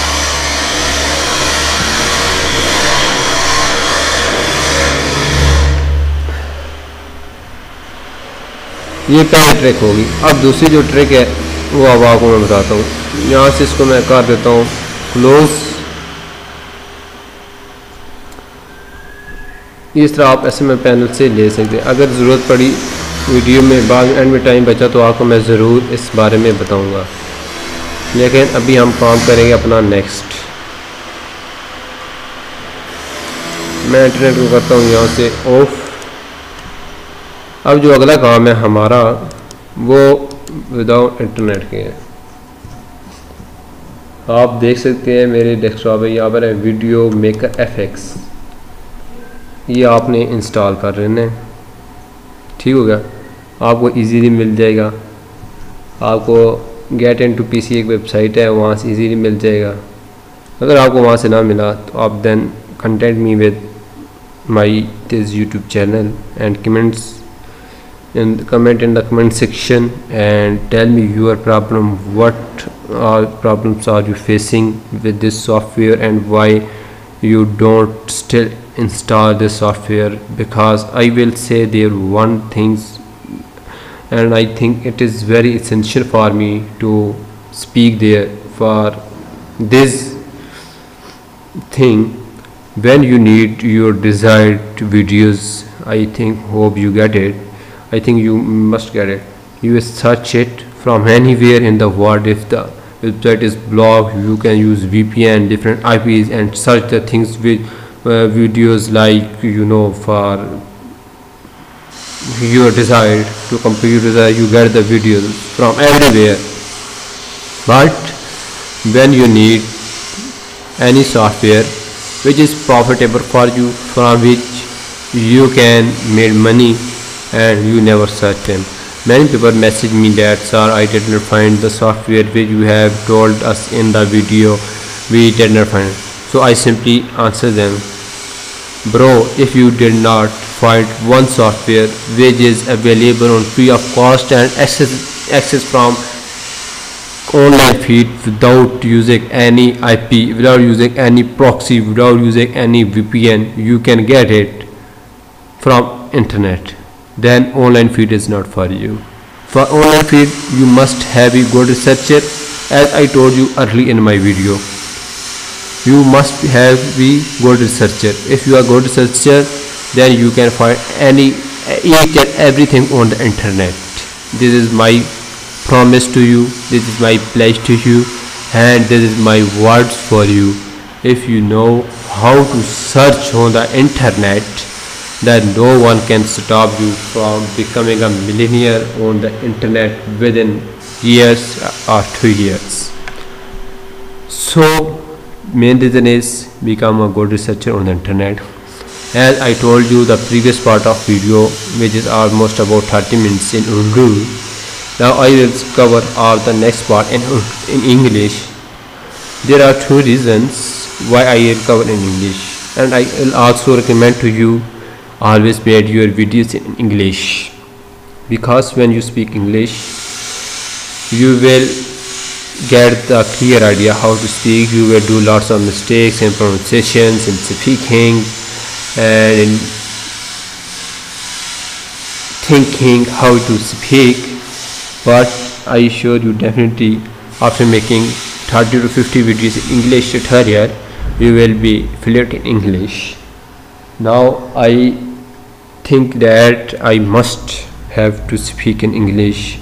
ये पहली ट्रिक होगी। अब दूसरी जो ट्रिक है वो अब आपको मैं बताता हूँ। यहाँ से इसको मैं कर देता हूँ क्लोज। इस तरह आप SMM पैनल से ले सकते हैं। अगर ज़रूरत पड़ी वीडियो में बाद एंड में टाइम बचा तो आपको मैं ज़रूर इस बारे में बताऊँगा, लेकिन अभी हम काम करेंगे अपना नेक्स्ट। मैं इंटरनेट को करता हूँ यहाँ से ऑफ। अब जो अगला काम है हमारा वो विदाउट इंटरनेट के है। आप देख सकते हैं मेरे डेस्कटॉप पे यहाँ पर है वीडियो मेकर FX, ये आपने इंस्टॉल कर लेना है। ठीक हो गया, आपको इजीली मिल जाएगा। आपको गेट इनटू PC एक वेबसाइट है, वहाँ से इजीली मिल जाएगा। अगर आपको वहाँ से ना मिला तो आप then content me with my this YouTube channel and comment in the comment section and tell me your problem, what all problems are you facing with this software and why you don't still install this software, because I will say there one things and I think it is very essential for me to speak there for this thing. When you need your desired videos, I think hope you get it. I think you must get it. You search it from anywhere in the world. If the website is blocked, you can use VPN, different IPs, and search the things with videos like for your desired to complete your desire. You get the videos from everywhere. But when you need any software which is profitable for you, from which you can make money, and you never search them. Many people message me that sir, I did not find the software which you have told us in the video, we did not find it. So I simply answer them, bro, if you did not find one software which is available on free of cost and access from online feed without using any IP, without using any proxy, without using any VPN, you can get it from internet, then online feed is not for you. For online feed you must have a good researcher, as I told you early in my video. You must have a good researcher. If you are good researcher, then you can find each and everything on the internet. This is my promise to you, this is my pledge to you, and this is my words for you. If you know how to search on the internet, then no one can stop you from becoming a millionaire on the internet within years or 2 years. So main reason is become a good researcher on the internet. As I told you the previous part of video, which is almost about 30 minutes in Urdu, now I will cover all the next part in English. There are 2 reasons why I will cover in English, and I will also recommend to you always make your videos in English, because when you speak English you will get the clear idea how to speak. You will do lots of mistakes in pronunciations, in speaking, and in thinking how to speak. But I assure you, definitely after making 30 to 50 videos in English tutorial, you will be fluent in English. Now I think that I must have to speak in English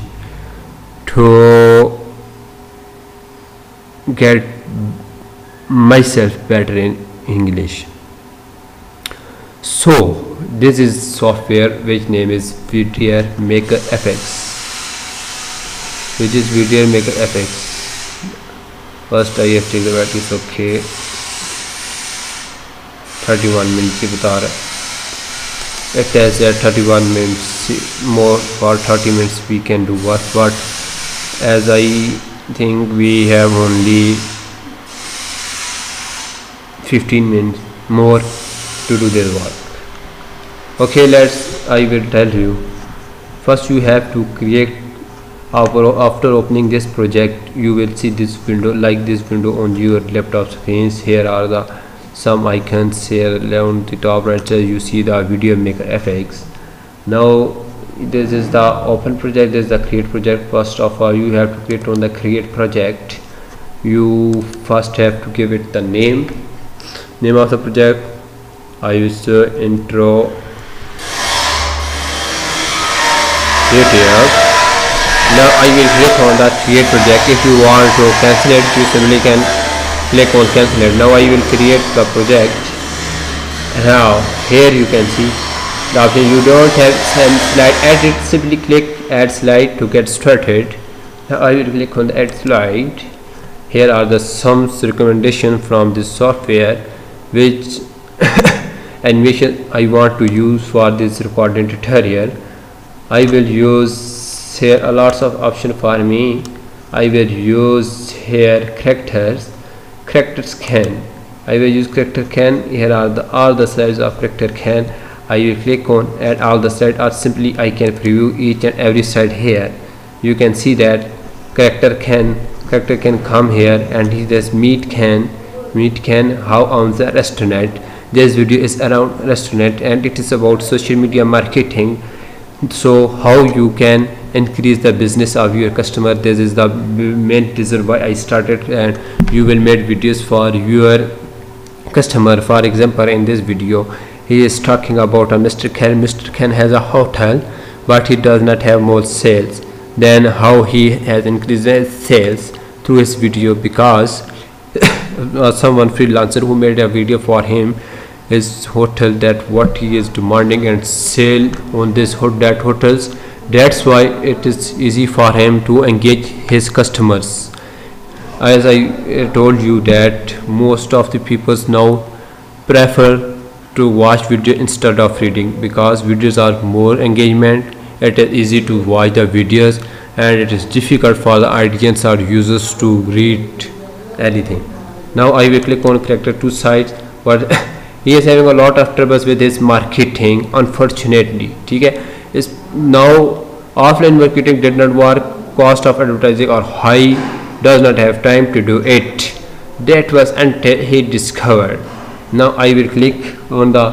to get myself better in English. So this is software which name is Video Maker FX, which is Video Maker FX. First I have to take the batteries. Okay, 31 minutes की बता रहा है. It has 31 minutes more. For 30 minutes we can do work, but as I think we have only 15 minutes more to do this work. Okay, I will tell you. First you have to create. After opening this project, you will see this window, like this window on your laptop screen. Here are the some icons. Here on the top right side you see the video maker FX. Now this is the open project, this is the create project. First of all you have to click on the create project. You first have to give it the name of the project. I use intro YouTube. Now I will click on the create project. If you want to cancel it, you simply can click on cancel it. Now I will create the project. Now here you can see the option. You don't have some slide edit, simply click add slide to get started. Now I will click on the add slide. Here are the some recommendation from this software, which animation I want to use for this recording tutorial. I will use here a lots of option for me. I will use here character scan. I will use character scan. Here are all the slides of character scan. I will click on add all the slides, or simply I can preview each and every slide here. You can see that character can come here, and he says meet can how on the restaurant. This video is around restaurant and it is about social media marketing. So how you can increase the business of your customer. This is the main reason why I started, and you will make videos for your customer. For example, in this video he is talking about a Mr. Ken. Mr. Ken has a hotel, but he does not have more sales. Then how he has increased his sales through his video? Because someone freelancer who made a video for him, his hotel, that what he is demanding and sell on this that hotels. That's why it is easy for him to engage his customers. As I told you that most of the people now prefer to watch video instead of reading, because videos are more engagement. It is easy to watch the videos, and it is difficult for the audience or users to read anything. Now I will click on character two sides, but he is having a lot of troubles with his marketing, unfortunately. ठीक है, is now offline marketing did not work. Cost of advertising are high, does not have time to do it. That was until he discovered. Now I will click on the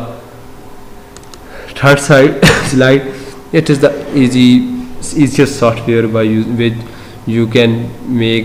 third slide. It is the easiest software by which you can make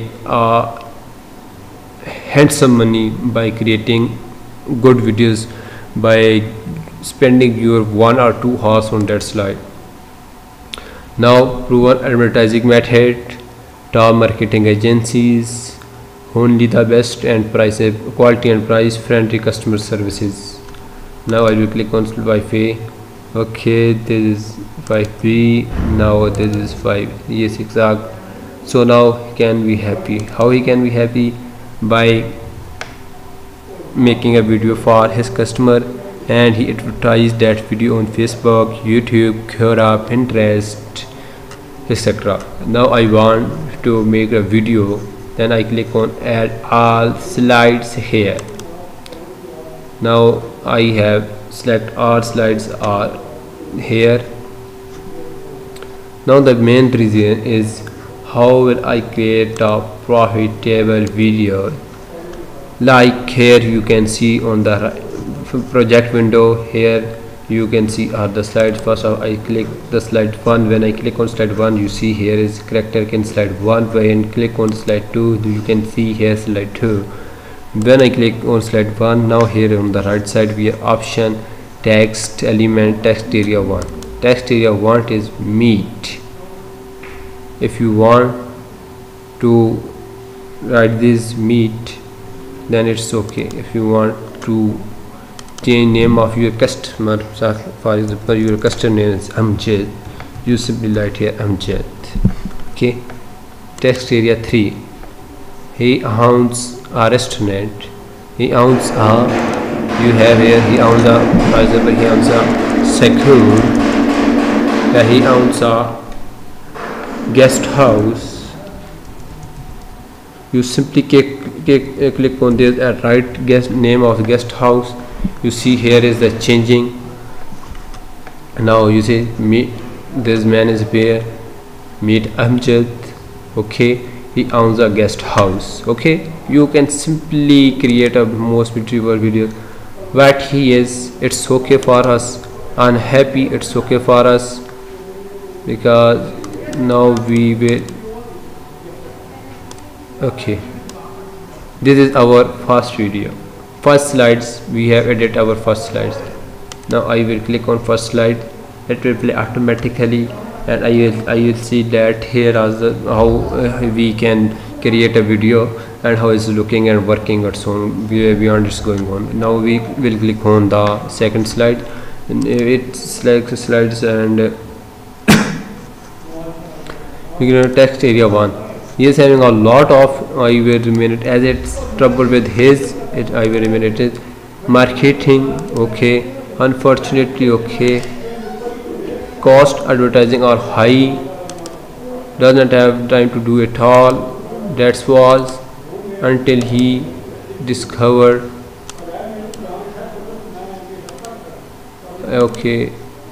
handsome money by creating good videos by spending your 1 or 2 hours on that slide. Now proven advertising method, top marketing agencies, only the best, and price quality and price friendly customer services. Now I will click on Wi-Fi. Okay, this is 5B. Now this is 5. Yes, exact. So now he can be happy. How he can be happy? By making a video for his customer, and he advertised that video on Facebook, YouTube, Quora, Pinterest, etc. Now I want to make a video. Then I click on add all slides here. Now I have select all slides are here. Now the main reason is how will I create a profitable video. Like here you can see on the project window, here you can see are the slides. First I click the slide 1. When I click on slide 1, you see here is character in slide 1. When I click on slide 2, you can see here slide 2. When I click on slide 1, now here on the right side we have option text element, text area 1. Text area 1 is meat. If you want to write this meat, then it's okay. If you want to change name of your customer, for example your customer name is Amjad, you simply write here Amjad. Okay, text area 3, he owns a restaurant, he owns a You have here he owns a, for example, he owns a secure, he owns a guest house. You simply click on this and write guest name of guest house. You see here is the changing. Now you see me, this man is here, meet Amjad. Okay, he owns a guest house. Okay, you can simply create a most beautiful video. What he is, it's okay for us. Unhappy, it's okay for us, because now we will. Okay, this is our first video, first slides. We have edited our first slides. Now I will click on first slide. It will play automatically, and I will see that here as how we can create a video and how it's looking and working and so on. Beyond it's going on. Now we will click on the second slide, and it selects slides, and we're going to text area 1. He is having a lot of, I will remain it as it's trouble with his, I will remain it is marketing. Okay, unfortunately. Okay, cost advertising are high, does not have time to do it all. That was until he discovered. Okay,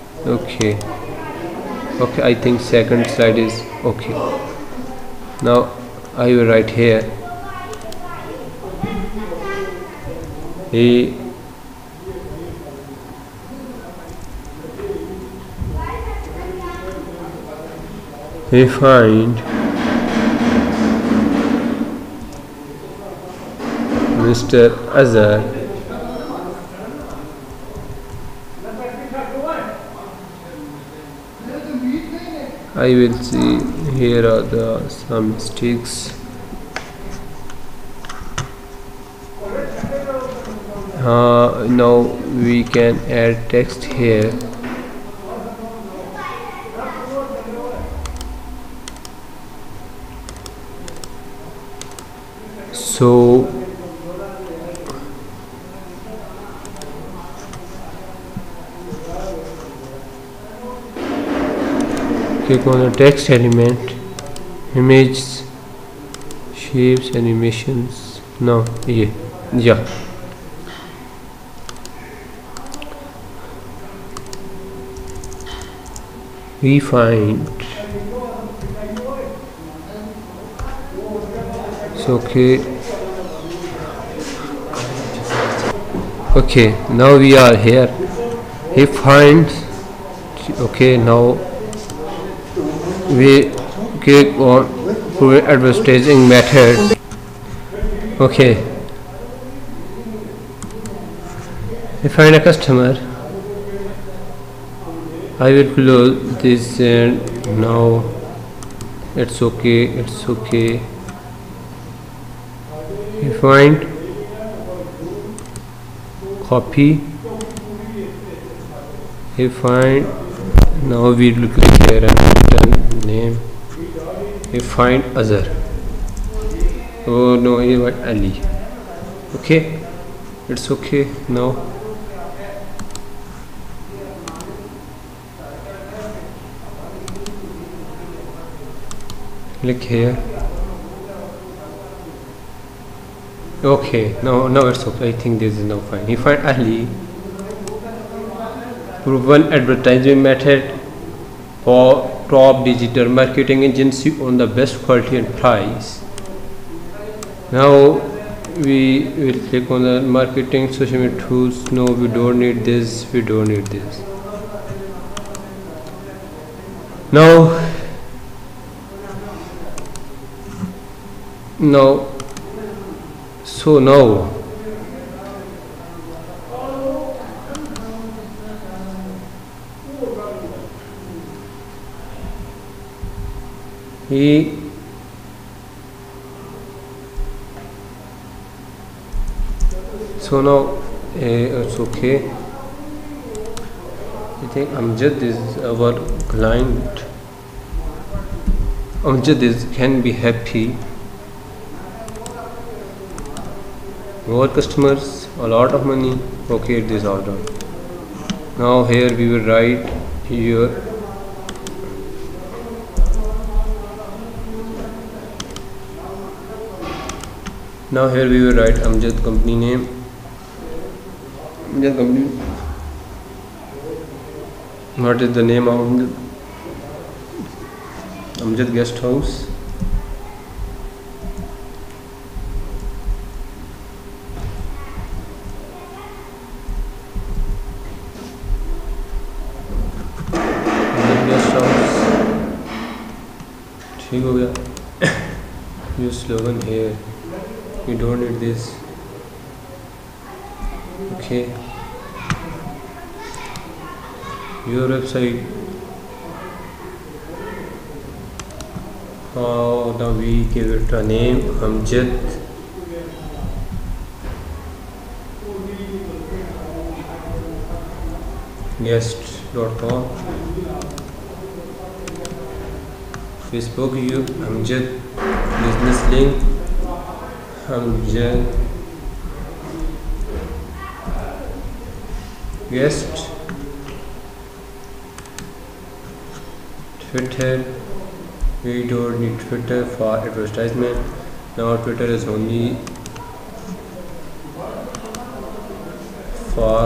I think second slide is okay. Now I will write here he find Mr. Azhar I will see here are the some mistakes. Now we can add text here. So click on the text element, images, shapes, animations. Now yeah. We find it's okay. Now we are here. He finds. Okay, now we click on advertising method. Okay, we find a customer. I will close this, and now it's okay. You find copy. You find, now we will click here and return name. You find Azhar. Oh no, you want Ali. Okay, it's okay now. Click here. Okay, now it's okay. I think this is now fine. You find Ali. Proven advertising method for top digital marketing agency on the best quality and price. Now we will click on the marketing social media tools. No, we don't need this. Now so now it's okay. I think Amjad is our client. Amjad can be happy. More customers, a lot of money. Okay, this all done. Now here we will write here. Now here we will write Amjad company name. Amjad company. What is the name of Amjad Guest House? Amjad Guest House. ठीक हो गया. Your slogan here. You don't need this. Okay. Your website. Now we give it a name, Amjad Guest.com. Facebook, you Amjad business link. Amjad Guest. Twitter, we don't need Twitter for advertisement. Now Twitter is only for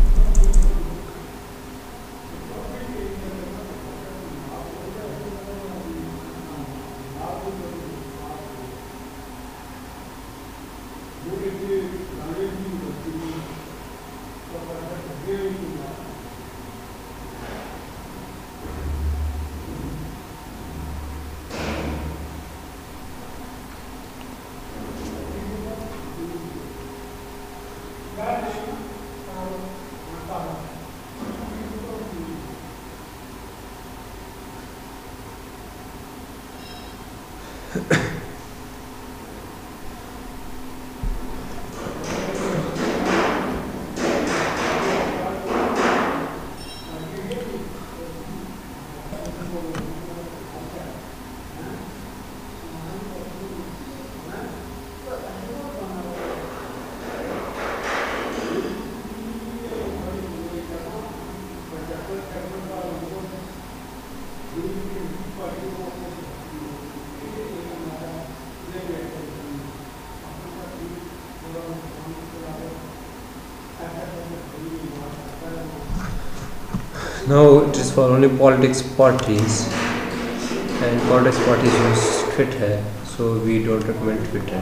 now it is for only politics parties, and politics parties use Twitter, so we don't recommend Twitter.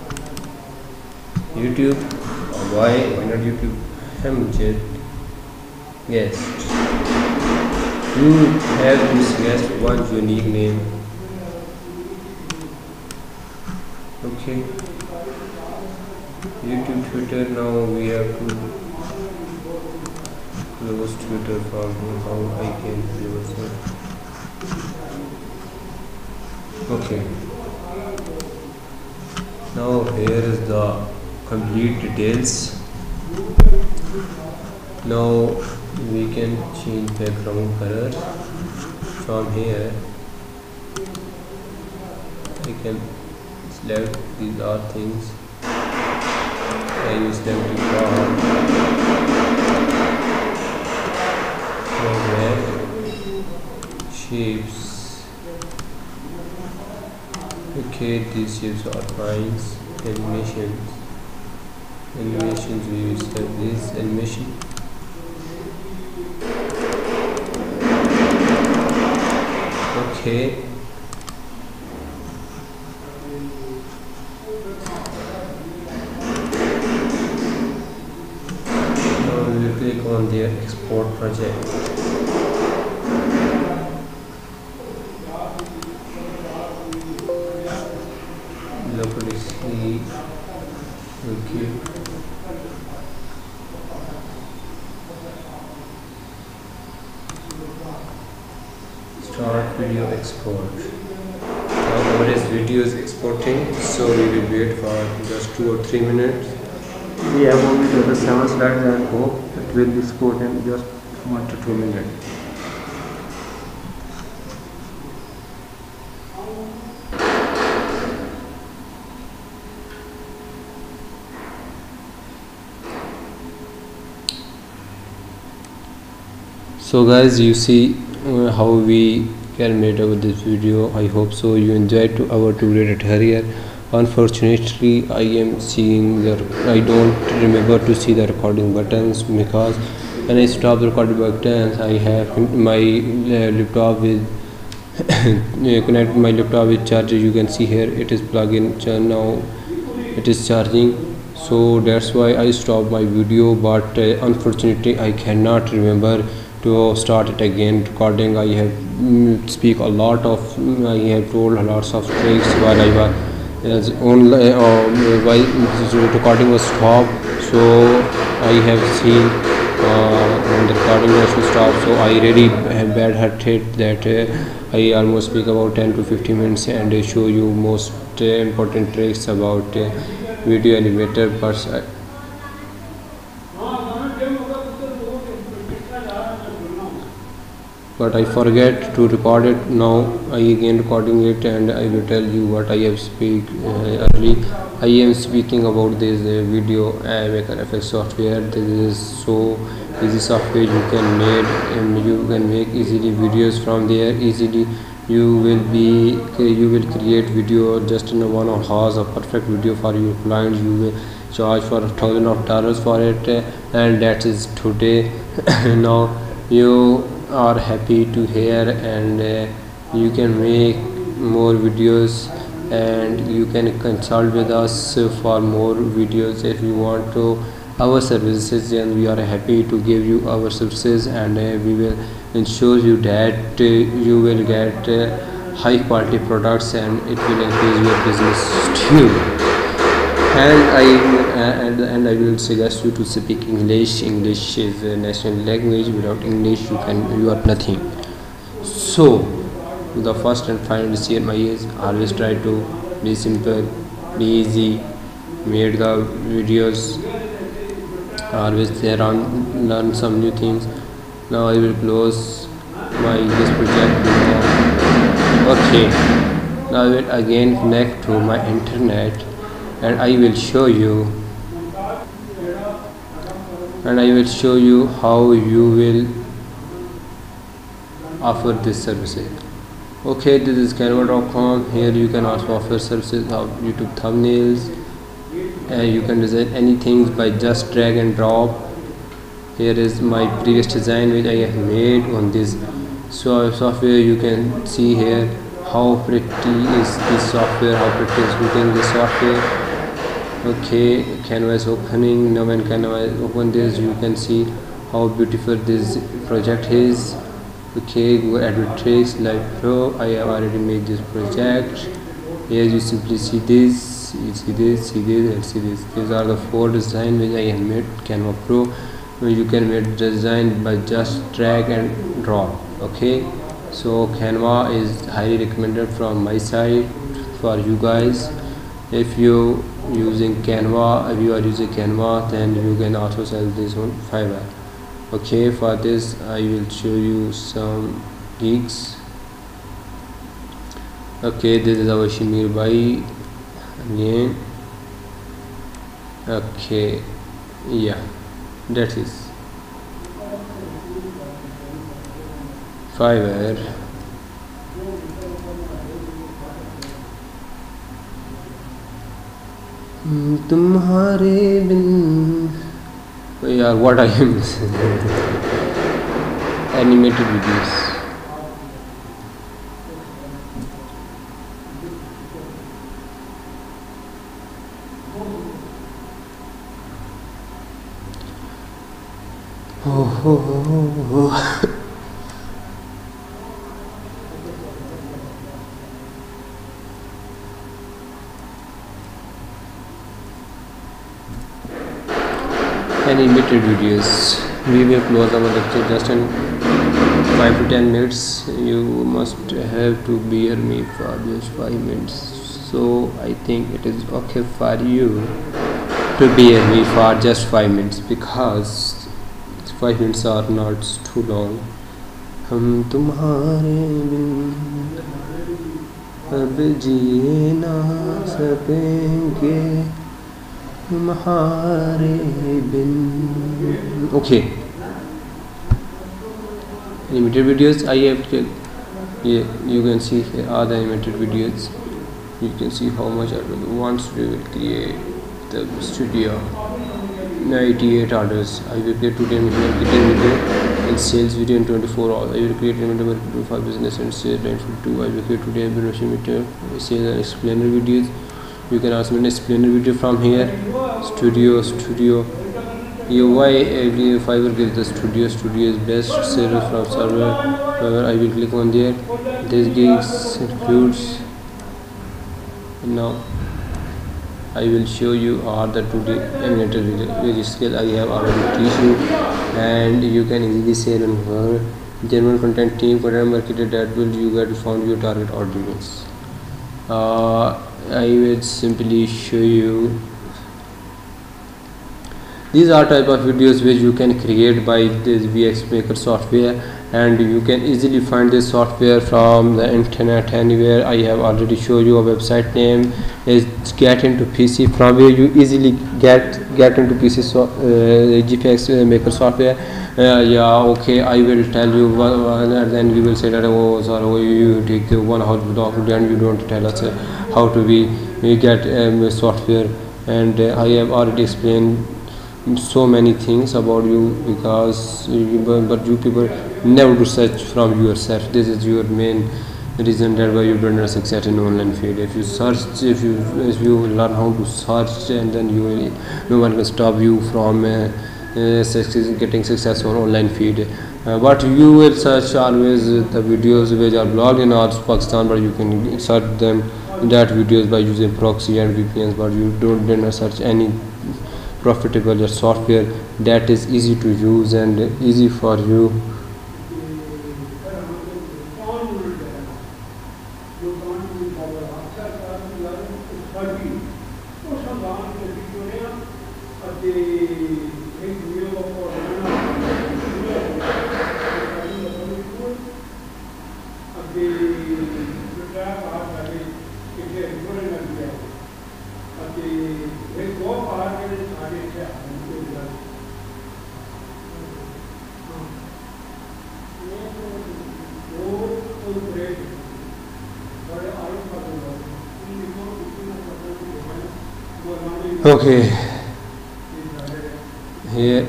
YouTube, why not YouTube? Amjad Guest. You have this guest one unique name. Okay. YouTube, Twitter. Now we have to close Twitter from how I can close it. Okay. Now here is the complete details. Now we can change background color from here. I can select these are things. I use them to draw. Shapes. Okay, these shapes are lines. Animations. Animations, we use this animation. Okay. Now we will click on the export project. Locally see. Okay. Start video export. Now our video is exporting, so we will wait for just 2 or 3 minutes. We have only the 7 slides and hope it will export in just 1 to 2 minutes. So guys, you see how we can made over this video. I hope so you enjoyed to our tutorial. Unfortunately, I am seeing I don't remember to see the recording buttons, because when I stop the recording buttons, I have my laptop with connect my laptop with charger. You can see here it is plugged in now, it is charging. So that's why I stopped my video, but unfortunately I cannot remember to start it again recording. I have speak a lot of I have told lots of tricks while I was only while the recording was stopped. So I have seen when the recording was to stop, so I really have bad hearted that I almost speak about 10 to 15 minutes and show you most important tricks about video animator. But I forget to record it. Now I again recording it, and I will tell you what I have speak early. I am speaking about this video maker FX software. This is so easy software. You can make easily videos from there easily. You will create video just in 1 hour, a perfect video for your client. You will charge for $1,000 for it, and that is today. Now you are happy to hear, and you can make more videos, and you can consult with us for more videos if you want to our services, and we are happy to give you our services, and we will ensure you that you will get high quality products, and it will increase your business too. And I will suggest you to speak English. English is a national language. Without English you are nothing. So the first and final decision is always try to be simple, be easy, make the videos always there on learn some new things. Now I will close this project now. Okay, now I will again connect to my internet, and I will show you how you will offer this services. Okay, this is canva.com. Here you can also offer services of YouTube thumbnails, and you can design anything by just drag and drop. Here is my previous design which I have made on this software. You can see here how pretty is this software, how pretty is looking this software. Okay, Canva is opening now. When Canva is open this, you can see how beautiful this project is. Okay, go Edit Tricks Live Pro. I have already made this project. Here you simply see this, you see this, see this, and see this. These are the 4 designs which I have made Canva Pro. You can make design by just drag and drop. Okay, so Canva is highly recommended from my side for you guys. If you are using Canva, then you can also sell this on Fiverr. Okay, for this I will show you some gigs. Okay, this is our Shamir Bhai again. Okay, yeah, that is Fiverr. तुम्हारे बिन यार what I am animated videos. Oh. Animated videos. We will close our lecture just in 5 to 10 minutes. You must have to bear me for just 5 minutes. So I think it is okay for you to bear me for just 5 minutes, because 5 minutes are not too long. हम तुम्हारे बिन अब जी ना सकेंगे, तुम्हारे बिन. Okay, animated videos. I have yeah, you can see here are the animated videos. You can see how much I want to create the studio. 98 orders. I will create today marketing video and sales video in 24 hours. I will create animated marketing for business and sales 942. I will create today information video, sales and explainer videos. You can also make explainer video from here. Studio. UI Fiverr gives the studio is best service from server. However, I will click on there. This gigs includes. Now I will show you all the today animated video skill I have already teach you, and you can easily sell on Fiverr. General content team content marketer that will you get found your target audience. I will simply show you. These are type of videos which you can create by this VX Maker software, and you can easily find this software from the internet anywhere. I have already shown you a website name is Get Into PC, from where you easily get into PC GPX Maker software. Yeah, okay, I will tell you and then you will say that oh sorry, you take the one hour block and you don't tell us how to we get software, and I have already explained so many things about you, because but you people never do search from yourself. This is your main reason that why you don't have success in online field. If you search, if you learn how to search, and then you will, no one can stop you from getting success on online feed. But you will search always the videos which are blogged in Pakistan, but you can search them that videos by using proxy and VPNs, but you don't search any profitable software that is easy to use and easy for you. Okay, here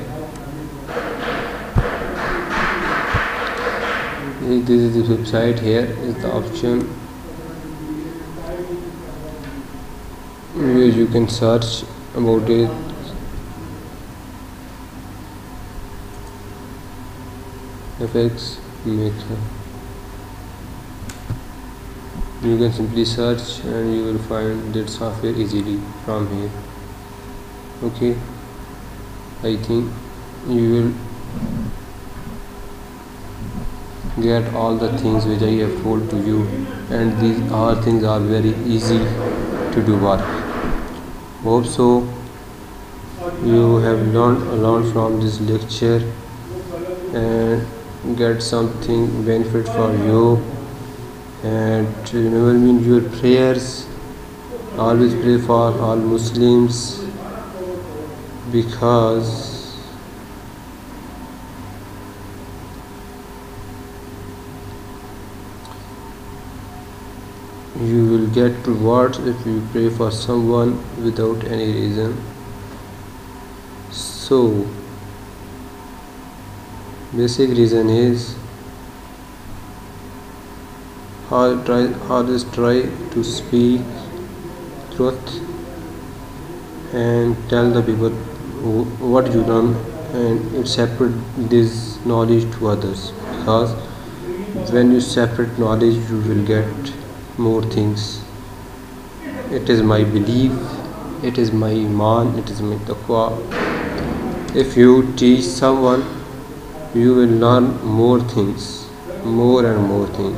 this is the website. Here is the option where you can search about it. FX Maker. You can simply search and you will find that software easily from here. Okay, I think you will get all the things which I have told to you, and these all things are very easy to do work. Hope so you have learned a lot from this lecture and get something benefit for you. And remember me in your prayers. Always pray for all Muslims, because you will get rewards if you pray for someone without any reason. So basic reason is always try to speak truth and tell the people what you learn, and it separate this knowledge to others, because when you separate knowledge you will get more things. It is my belief, it is my iman, it is my taqwa. If you teach someone, you will learn more things, more and more things.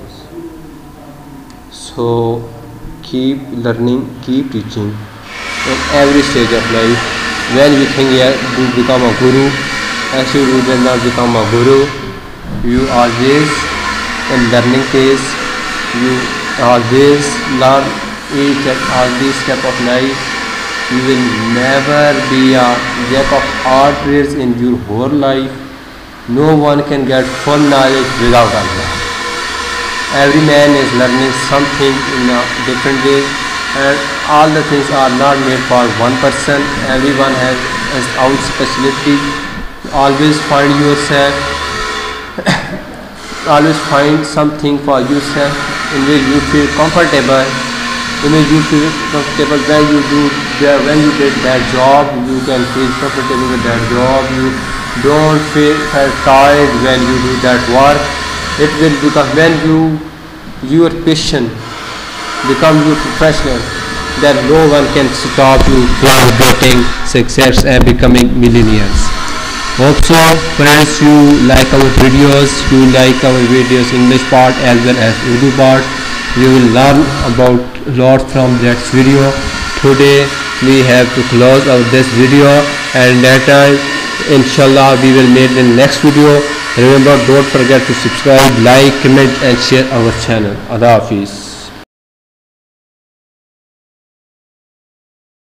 So keep learning, keep teaching in every stage of life. When you think to become a guru, actually you will not become a guru. You always in learning phase. You always learn each and every step of life. You will never be a jack of all trades in your whole life. No one can get full knowledge without Allah. Every man is learning something in a different way, and all the things are not made for one person. Everyone has his own specialty. Always find yourself, always find something for yourself in which you feel comfortable, in which you feel comfortable when you did that job. You can feel comfortable with that job. You don't feel tired when you do that work. It will become when your passion become your professional, then no one can stop you from getting success and becoming millionaires. Hope so friends, you like our videos, English part as well as Urdu part. You will learn about lot from that video. Today we have to close out this video, and later inshallah we will meet in next video. Remember, don't forget to subscribe, like, comment and share our channel. Allah Hafiz.